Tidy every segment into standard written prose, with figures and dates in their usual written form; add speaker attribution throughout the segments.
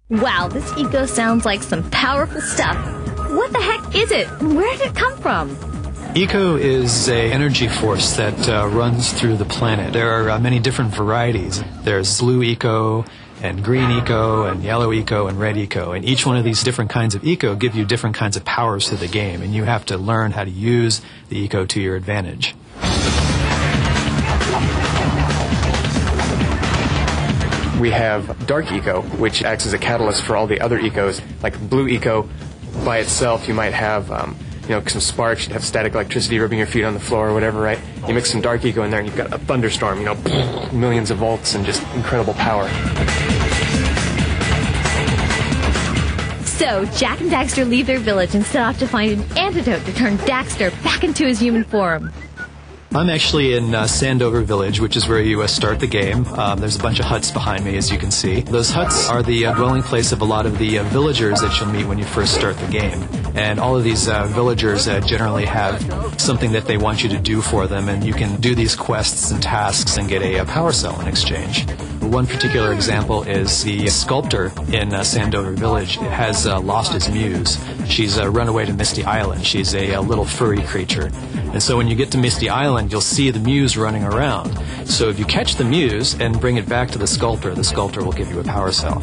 Speaker 1: Wow, this eco sounds like some powerful stuff. What the heck is it? Where did it come from?
Speaker 2: Eco is an energy force that runs through the planet. There are many different varieties. There's blue eco, and green eco, and yellow eco, and red eco. And each one of these different kinds of eco give you different kinds of powers to the game, and you have to learn how to use the eco to your advantage.
Speaker 3: We have dark eco, which acts as a catalyst for all the other ecos. Like blue eco, by itself, you might have some sparks, you'd have static electricity rubbing your feet on the floor or whatever, right? You mix some dark eco in there and you've got a thunderstorm, millions of volts and just incredible power.
Speaker 1: So, Jack and Daxter leave their village and set off to find an antidote to turn Daxter back into his human form.
Speaker 2: I'm actually in Sandover Village, which is where you start the game. There's a bunch of huts behind me, as you can see. Those huts are the dwelling place of a lot of the villagers that you'll meet when you first start the game. And all of these villagers generally have something that they want you to do for them, and you can do these quests and tasks and get a power cell in exchange. One particular example is the sculptor in Sandover Village has lost his muse. She's run away to Misty Island. She's a little furry creature. And so when you get to Misty Island, you'll see the muse running around. So if you catch the muse and bring it back to the sculptor will give you a power cell.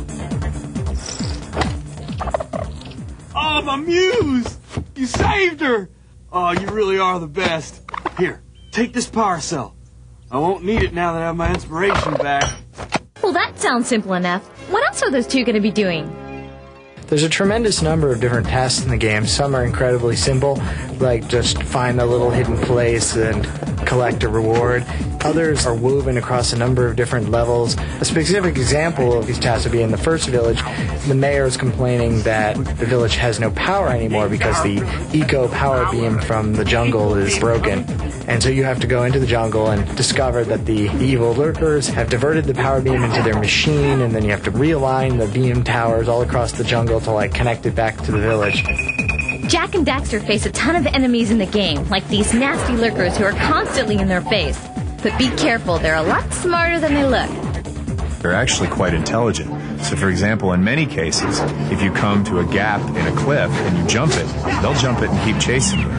Speaker 4: Oh, my muse! You saved her! Oh, you really are the best. Here, take this power cell. I won't need it now that I have my inspiration back.
Speaker 1: Well, that sounds simple enough. What else are those two going to be doing?
Speaker 5: There's a tremendous number of different tasks in the game. Some are incredibly simple, like just find a little hidden place and collect a reward. Others are woven across a number of different levels. A specific example of these tasks would be in the first village. The mayor is complaining that the village has no power anymore because the eco power beam from the jungle is broken. And so you have to go into the jungle and discover that the evil lurkers have diverted the power beam into their machine, and then you have to realign the beam towers all across the jungle to connect it back to the village.
Speaker 1: Jack and Daxter face a ton of enemies in the game, like these nasty lurkers who are constantly in their face. But be careful, they're a lot smarter than they look.
Speaker 6: They're actually quite intelligent. So, for example, in many cases, if you come to a gap in a cliff and you jump it, they'll jump it and keep chasing you.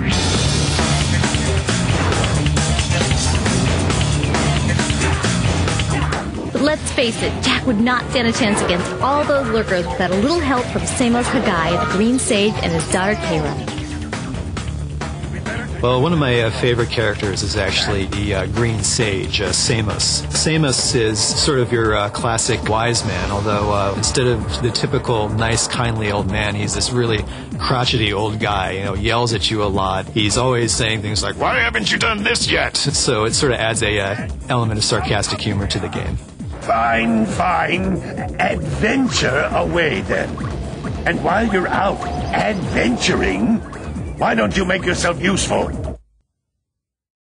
Speaker 1: But let's face it, Jack would not stand a chance against all those lurkers without a little help from Samos Hagai, the Green Sage, and his daughter Kayla.
Speaker 2: Well, one of my favorite characters is actually the Green Sage, Samos. Samos is sort of your classic wise man, although instead of the typical nice, kindly old man, he's this really crotchety old guy, yells at you a lot. He's always saying things like, "Why haven't you done this yet?" So it sort of adds a element of sarcastic humor to the game.
Speaker 7: Fine, fine. Adventure away, then. And while you're out adventuring, why don't you make yourself useful?